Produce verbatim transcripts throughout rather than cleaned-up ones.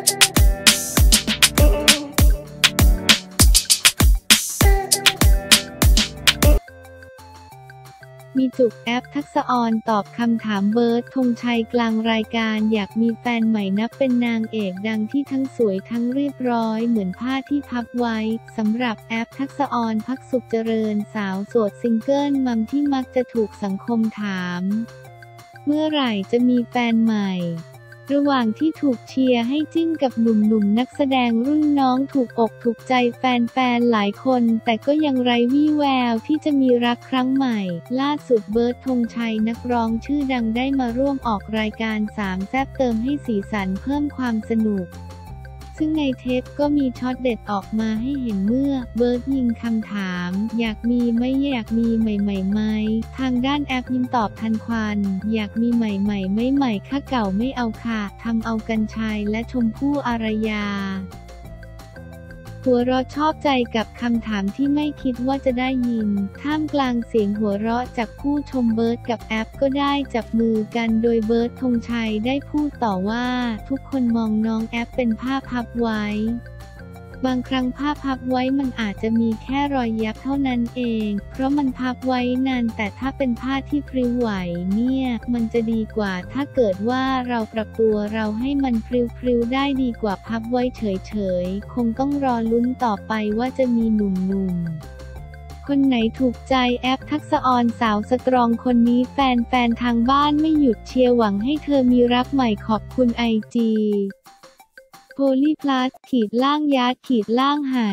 มีจุกแอปทักษะออนตอบคำถามเบิร์ดธงชัยกลางรายการอยากมีแฟนใหม่นับเป็นนางเอกดังที่ทั้งสวยทั้งเรียบร้อยเหมือนผ้าที่พับไว้สำหรับแอปทักษะออนพักสุขเจริญสาวโสดซิงเกิลมัมที่มักจะถูกสังคมถามเมื่อไหร่จะมีแฟนใหม่ระหว่างที่ถูกเชียร์ให้จิ้นกับหนุ่มๆนักแสดงรุ่นน้องถูกอกถูกใจแฟนๆหลายคนแต่ก็ยังไร้วี่แววที่จะมีรักครั้งใหม่ล่าสุดเบิร์ดธงชัยนักร้องชื่อดังได้มาร่วมออกรายการสามแซ่บเติมให้สีสันเพิ่มความสนุกซึ่งในเทปก็มีช็อตเด็ดออกมาให้เห็นเมื่อเบิร์ดยิงคำถามอยากมีไหมอยากมีใหม่ๆไหมทางด้านแอปยิ้มตอบทันควันอยากมีใหม่ๆไม่ใหม่ค่ะเก่าไม่เอาค่ะทำเอากรรชัยและชมพู่อารยาหัวเราะชอบใจกับคำถามที่ไม่คิดว่าจะได้ยินท่ามกลางเสียงหัวเราะจากผู้ชมเบิร์ดกับแอปก็ได้จับมือกันโดยเบิร์ดธงชัยได้พูดต่อว่าทุกคนมองน้องแอปเป็นผ้าพับไว้บางครั้งผ้าพับไว้มันอาจจะมีแค่รอยยับเท่านั้นเองเพราะมันพับไว้นานแต่ถ้าเป็นผ้าที่พริ้วไหวเนี่ยมันจะดีกว่าถ้าเกิดว่าเราปรับตัวเราให้มันพริ้วๆได้ดีกว่าพับไว้เฉยๆคงต้องรอลุ้นต่อไปว่าจะมีหนุ่มๆคนไหนถูกใจแอปทักษะออนสาวสตรองคนนี้แฟนๆทางบ้านไม่หยุดเชียร์หวังให้เธอมีรักใหม่ขอบคุณไอจีโพลีพลัสขีดล่างยัดขีดล่างไห่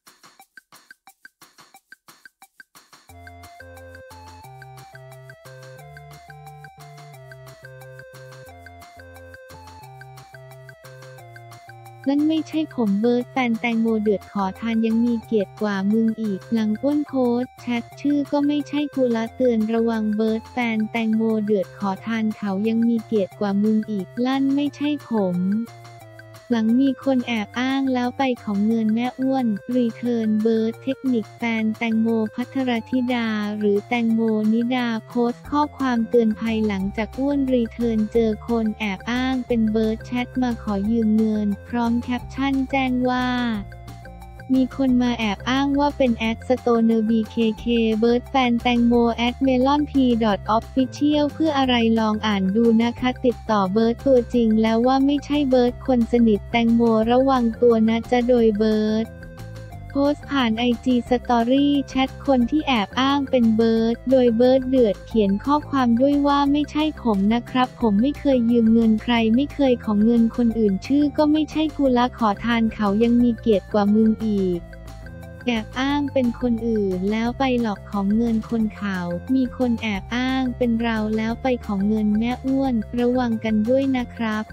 นั่นไม่ใช่ผมเบิร์ดแฟนแตงโมเดือดขอทานยังมีเกียรติกว่ามึงอีกหลังอ้วนโพสต์แชทชื่อก็ไม่ใช่กูละเตือนระวังเบิร์ดแฟนแตงโมเดือดขอทานเขายังมีเกียรติกว่ามึงอีกลั่นไม่ใช่ผมหลังมีคนแอบอ้างแล้วไปของเงินแม่อ้วนรีเทิร์นเบิร์ดเทคนิคแฟนแตงโมภัทรธิดาหรือแตงโมนิดาโพสต์ข้อความเตือนภัยหลังจากอ้วนรีเทิร์นเจอคนแอบอ้างเป็นเบิร์ดแชทมาขอยืมเงินพร้อมแคปชั่นแจ้งว่ามีคนมาแอบอ้างว่าเป็นแอดสโตเนอร์บีเคเคเบิร์ดแฟนแตงโมแอดเมลอนพีดอทออฟฟิเชียลเพื่ออะไรลองอ่านดูนะคะติดต่อเบิร์ดตัวจริงแล้วว่าไม่ใช่เบิร์ดคนสนิทแตงโมระวังตัวนะจะโดยเบิร์ดโพสต์ผ่านไอจีสตอรี่แชทคนที่แอบอ้างเป็นเบิร์ดโดยเบิร์ดเดือดเขียนข้อความด้วยว่าไม่ใช่ผมนะครับผมไม่เคยยืมเงินใครไม่เคยของเงินคนอื่นชื่อก็ไม่ใช่กูละขอทานเขายังมีเกียรติกว่ามึงอีกแอบอ้างเป็นคนอื่นแล้วไปหลอกของเงินคนเขามีคนแอบอ้างเป็นเราแล้วไปของเงินแม่อ้วนระวังกันด้วยนะครับ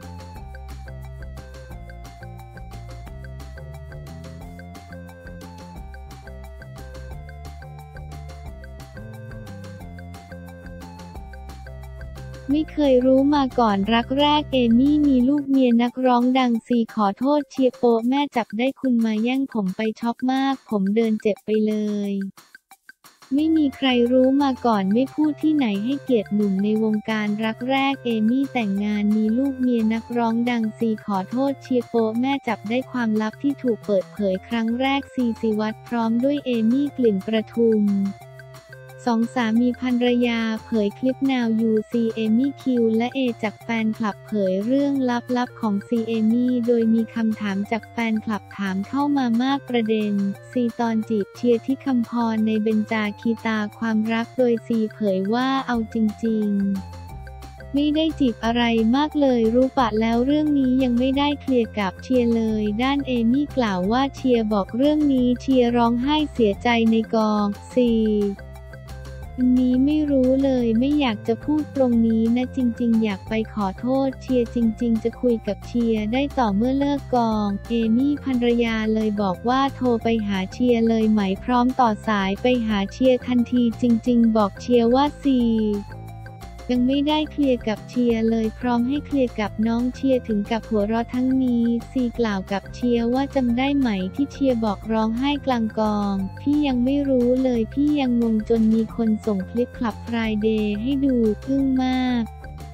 ไม่เคยรู้มาก่อนรักแรกเอมี่มีลูกเมียนักร้องดังซีขอโทษเชียร์โปะแม่จับได้คุณมาแย่งผมไปช็อกมากผมเดินเจ็บไปเลยไม่มีใครรู้มาก่อนไม่พูดที่ไหนให้เกียรติหนุ่มในวงการรักแรกเอมี่แต่งงานมีลูกเมียนักร้องดังซีขอโทษเชียร์โปะแม่จับได้ความลับที่ถูกเปิดเผยครั้งแรกซีศิวัตรพร้อมด้วยเอมี่กลิ่นประทุมสองสามีภรรยาเผยคลิปนาวยูซีเอมี่คิวและเอจากแฟนคลับเผยเรื่องลับๆของซีเอมี่โดยมีคำถามจากแฟนคลับถามเข้ามามากประเด็นซีตอนจีบเชียร์ที่คำพรในเบญจาคีตาความรักโดยซีเผยว่าเอาจริงๆไม่ได้จีบอะไรมากเลยรู้ปะแล้วเรื่องนี้ยังไม่ได้เคลียร์กับเชียร์เลยด้านเอมี่กล่าวว่าเชียร์บอกเรื่องนี้เชียร์ร้องไห้เสียใจในกองซีอันนี้ไม่รู้เลยไม่อยากจะพูดตรงนี้นะจริงๆอยากไปขอโทษเชียร์จริงๆจะคุยกับเชียร์ได้ต่อเมื่อเลิกกองเอมี่ภรรยาเลยบอกว่าโทรไปหาเชียร์เลยไหมพร้อมต่อสายไปหาเชียร์ทันทีจริงๆบอกเชียร์ว่าซียังไม่ได้เคลียร์กับเชียร์เลยพร้อมให้เคลียร์กับน้องเชียร์ถึงกับหัวเราะทั้งนี้ซีกล่าวกับเชียร์ว่าจำได้ไหมที่เชียร์บอกร้องไห้กลางกองพี่ยังไม่รู้เลยพี่ยังงงจนมีคนส่งคลิปคลับ Friday ให้ดูอึ้งมาก เค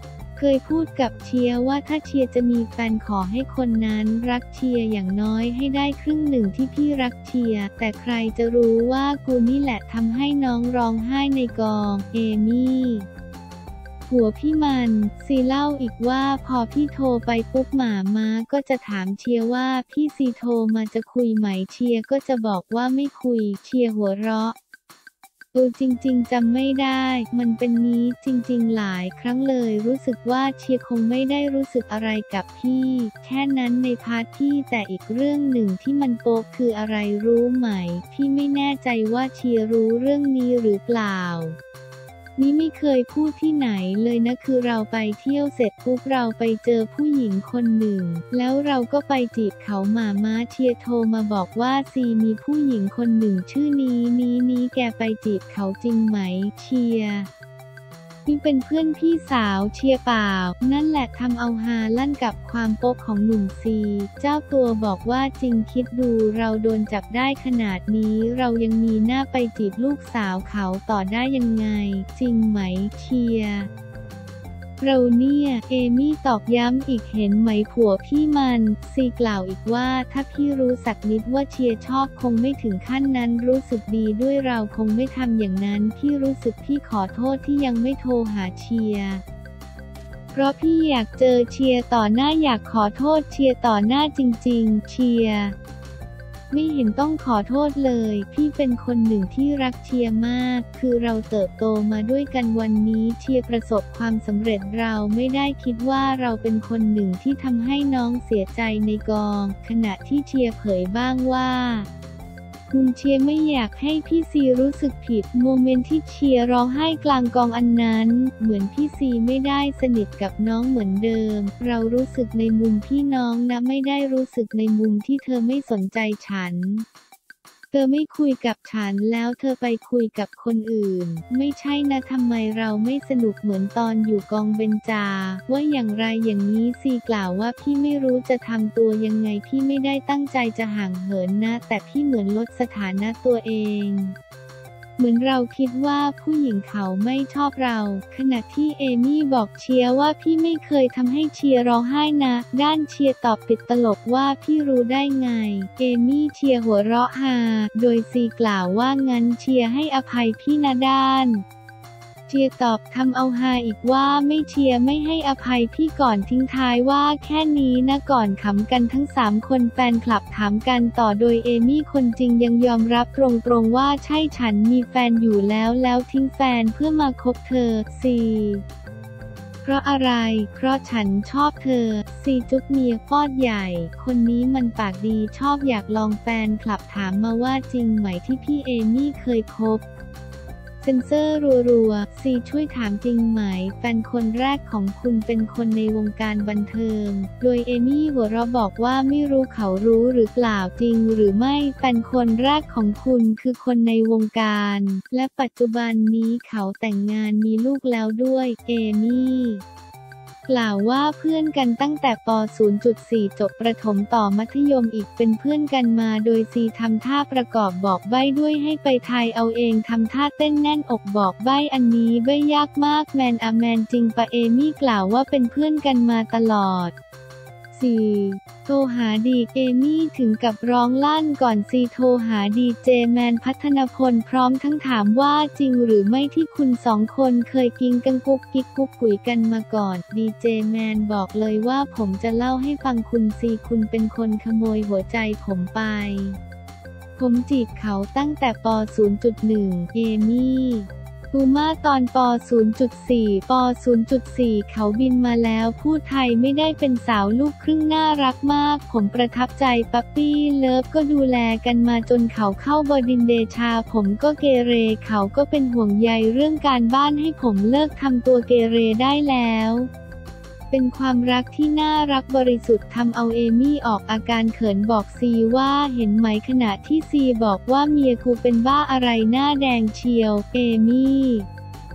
ยพูดกับเชียร์ว่าถ้าเชียร์จะมีแฟนขอให้คนนั้นรักเชียร์อย่างน้อยให้ได้ครึ่งหนึ่งที่พี่รักเชียร์แต่ใครจะรู้ว่ากูนี่แหละทำให้น้องร้องไห้ในกองเอมี่หัวพี่มันซีเล่าอีกว่าพอพี่โทรไปปุ๊บหมาม้าก็จะถามเชียร์ว่าพี่ซีโทรมาจะคุยไหมเชียร์ก็จะบอกว่าไม่คุยเชียร์หัวเราะเออจริงๆจำไม่ได้มันเป็นนี้จริงๆหลายครั้งเลยรู้สึกว่าเชียร์คงไม่ได้รู้สึกอะไรกับพี่แค่นั้นในพาร์ทพี่แต่อีกเรื่องหนึ่งที่มันโป๊ะคืออะไรรู้ไหมพี่ไม่แน่ใจว่าเชียร์รู้เรื่องนี้หรือเปล่านี่ไม่เคยพูดที่ไหนเลยนะคือเราไปเที่ยวเสร็จปุ๊บเราไปเจอผู้หญิงคนหนึ่งแล้วเราก็ไปจีบเขาหมาม้าเชียร์โทรมาบอกว่าซีมีผู้หญิงคนหนึ่งชื่อนี้นี้นี้แกไปจีบเขาจริงไหมเชียร์นี่เป็นเพื่อนพี่สาวเชียร์เปล่านั่นแหละทำเอาฮาลั่นกับความโป๊กของหนุ่มซีเจ้าตัวบอกว่าจริงคิดดูเราโดนจับได้ขนาดนี้เรายังมีหน้าไปจีบลูกสาวเขาต่อได้ยังไงจริงไหมเชียร์เราเนี่ยเอมี่ตอกย้ำอีกเห็นไหมผัวพี่มันซีกล่าวอีกว่าถ้าพี่รู้สักนิดว่าเชียร์ชอบคงไม่ถึงขั้นนั้นรู้สึกดีด้วยเราคงไม่ทำอย่างนั้นพี่รู้สึกพี่ขอโทษที่ยังไม่โทรหาเชียร์เพราะพี่อยากเจอเชียร์ต่อหน้าอยากขอโทษเชียร์ต่อหน้าจริงๆเชียร์ไม่เห็นต้องขอโทษเลยพี่เป็นคนหนึ่งที่รักเชียร์มากคือเราเติบโตมาด้วยกันวันนี้เชียร์ประสบความสำเร็จเราไม่ได้คิดว่าเราเป็นคนหนึ่งที่ทำให้น้องเสียใจในกองขณะที่เชียร์เผยบ้างว่าคุณเชียร์ไม่อยากให้พี่ซีรู้สึกผิดโมเมนต์ที่เชียร์ร้องไห้กลางกองอันนั้นเหมือนพี่ซีไม่ได้สนิทกับน้องเหมือนเดิมเรารู้สึกในมุมพี่น้องนะไม่ได้รู้สึกในมุมที่เธอไม่สนใจฉันเธอไม่คุยกับฉันแล้วเธอไปคุยกับคนอื่นไม่ใช่นะทำไมเราไม่สนุกเหมือนตอนอยู่กองเบญจาว่าอย่างไรอย่างนี้ซีกล่าวว่าพี่ไม่รู้จะทำตัวยังไงพี่ไม่ได้ตั้งใจจะห่างเหินนะแต่พี่เหมือนลดสถานะตัวเองเหมือนเราคิดว่าผู้หญิงเขาไม่ชอบเราขณะที่เอมี่บอกเชียร์ว่าพี่ไม่เคยทำให้เชียร์ร้องไห้นะด้านเชียร์ตอบติดตลกว่าพี่รู้ได้ไงเอมี่เชียร์หัวเราะฮาโดยซีกล่าวว่างั้นเชียร์ให้อภัยพี่นะด้านเชียร์ตอบทำเอาฮาอีกว่าไม่เชียร์ไม่ให้อภัยพี่ก่อนทิ้งท้ายว่าแค่นี้นะก่อนขำกันทั้งสามคนแฟนคลับถามกันต่อโดยเอมี่คนจริงยังยอมรับตรงๆว่าใช่ฉันมีแฟนอยู่แล้วแล้วทิ้งแฟนเพื่อมาคบเธอซีเพราะอะไรเพราะฉันชอบเธอซีจุ๊บเมียฟอดใหญ่คนนี้มันปากดีชอบอยากลองแฟนคลับถามมาว่าจริงไหมที่พี่เอมี่เคยคบเซ็นเซอร์รัวๆซีช่วยถามจริงไหมแฟนคนแรกของคุณเป็นคนในวงการบันเทิงโดยเอมี่หัวเราะบอกว่าไม่รู้เขารู้หรือเปล่าจริงหรือไม่แฟนคนแรกของคุณคือคนในวงการและปัจจุบันนี้เขาแต่งงานมีลูกแล้วด้วยเอมี่กล่าวว่าเพื่อนกันตั้งแต่ป ศูนย์จุดสี่ จบประถมต่อมัธยมอีกเป็นเพื่อนกันมาโดยซีทำท่าประกอบบอกใบ้ด้วยให้ไปทายเอาเองทำท่าเต้นแน่นอกบอกใบ้อันนี้ใบ้ยากมากแมนอะแมนจริงปะเอมี่กล่าวว่าเป็นเพื่อนกันมาตลอดสี่โทรหาดีเอมี่ถึงกับร้องลั่นก่อนซีโทรหาดีเจแมนพัฒนพลพร้อมทั้งถามว่าจริงหรือไม่ที่คุณสองคนเคยกินกันกุ๊กกิ๊กกุ๊กกุ๋ยกันมาก่อนดีเจแมนบอกเลยว่าผมจะเล่าให้ฟังคุณซีคุณเป็นคนขโมยหัวใจผมไปผมจีบเขาตั้งแต่ป ศูนย์จุดหนึ่ง เอมี่ปูม่าตอนป ศูนย์จุดสี่ ป ศูนย์จุดสี่ เขาบินมาแล้วพูดไทยไม่ได้เป็นสาวลูกครึ่งน่ารักมากผมประทับใจปั๊ปปี้เลิฟก็ดูแลกันมาจนเขาเข้าบดินทร์เดชาผมก็เกเรเขาก็เป็นห่วงใยเรื่องการบ้านให้ผมเลิกทำตัวเกเรได้แล้วเป็นความรักที่น่ารักบริสุทธิ์ทำเอาเอมี่ออกอาการเขินบอกซีว่าเห็นไหมขณะที่ซีบอกว่าเมียกูเป็นบ้าอะไรหน้าแดงเชียวเอมี่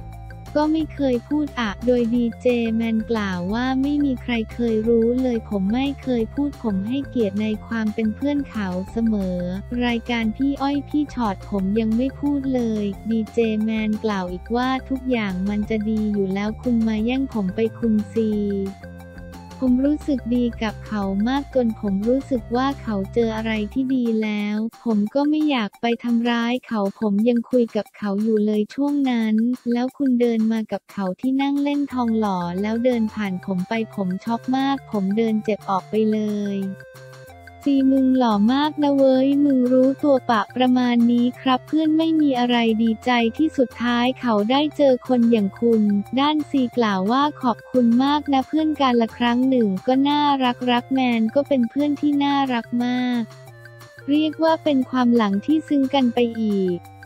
ก็ไม่เคยพูดอะโดยดีเจแมนกล่าวว่าไม่มีใครเคยรู้เลยผมไม่เคยพูดผมให้เกียรติในความเป็นเพื่อนเขาเสมอรายการพี่อ้อยพี่ชอตผมยังไม่พูดเลยดีเจแมนกล่าวอีกว่าทุกอย่างมันจะดีอยู่แล้วคุณมาแย่งผมไปคุณซีผมรู้สึกดีกับเขามากจนผมรู้สึกว่าเขาเจออะไรที่ดีแล้วผมก็ไม่อยากไปทำร้ายเขาผมยังคุยกับเขาอยู่เลยช่วงนั้นแล้วคุณเดินมากับเขาที่นั่งเล่นทองหล่อแล้วเดินผ่านผมไปผมช็อกมากผมเดินเจ็บออกไปเลยซีมึงหล่อมากนะเว้ยมึงรู้ตัวปะประมาณนี้ครับเพื่อนไม่มีอะไรดีใจที่สุดท้ายเขาได้เจอคนอย่างคุณด้านซีกล่าวว่าขอบคุณมากนะเพื่อนกันละครั้งหนึ่งก็น่ารักรักแมนก็เป็นเพื่อนที่น่ารักมากเรียกว่าเป็นความหลังที่ซึ้งกันไปอีก